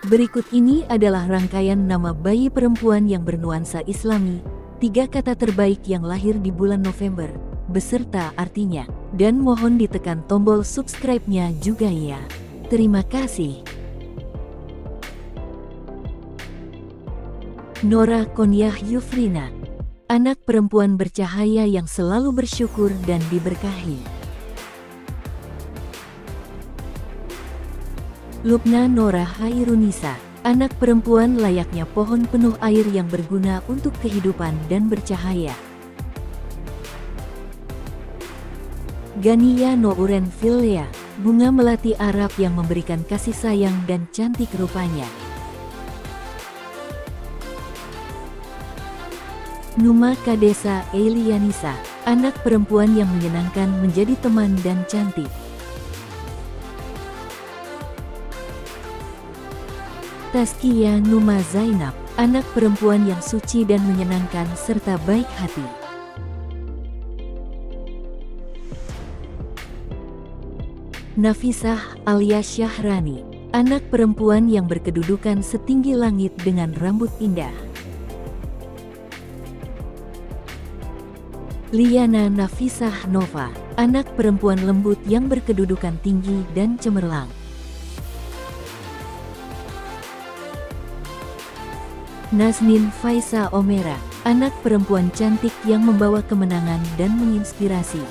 Berikut ini adalah rangkaian nama bayi perempuan yang bernuansa Islami, 3 kata terbaik yang lahir di bulan November, beserta artinya. Dan mohon ditekan tombol subscribe-nya juga ya. Terima kasih. Nora Konyah Yufrina, anak perempuan bercahaya yang selalu bersyukur dan diberkahi. Lubna Nora Hairunisa, anak perempuan layaknya pohon penuh air yang berguna untuk kehidupan dan bercahaya. Gania Nouren Filea, bunga melati Arab yang memberikan kasih sayang dan cantik rupanya. Numa Kadesa Elianisa, anak perempuan yang menyenangkan menjadi teman dan cantik. Tazkiyah Numa Zainab, anak perempuan yang suci dan menyenangkan serta baik hati. Nafisah Alia Syahrani, anak perempuan yang berkedudukan setinggi langit dengan rambut indah. Liana Nafisah Nova, anak perempuan lembut yang berkedudukan tinggi dan cemerlang. Nasnin Faisa Omera, anak perempuan cantik yang membawa kemenangan dan menginspirasi.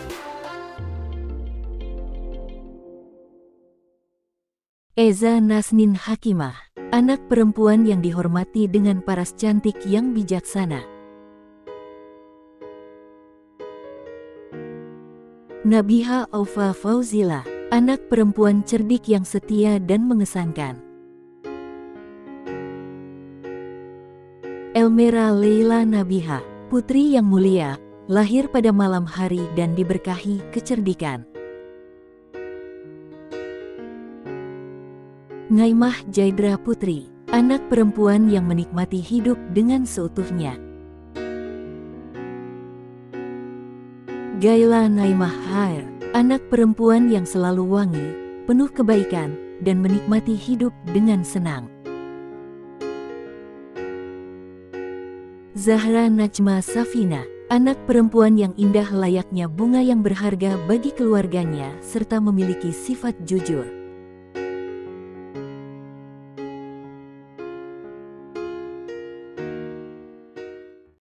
Eza Nasnin Hakimah, anak perempuan yang dihormati dengan paras cantik yang bijaksana. Nabiha Aufa Fauzila, anak perempuan cerdik yang setia dan mengesankan. Elmera Leila Nabiha, putri yang mulia, lahir pada malam hari dan diberkahi kecerdikan. Ngaimah Jaidra Putri, anak perempuan yang menikmati hidup dengan seutuhnya. Gaila Naimah Hair, anak perempuan yang selalu wangi, penuh kebaikan, dan menikmati hidup dengan senang. Zahra Najma Safina, anak perempuan yang indah layaknya bunga yang berharga bagi keluarganya serta memiliki sifat jujur.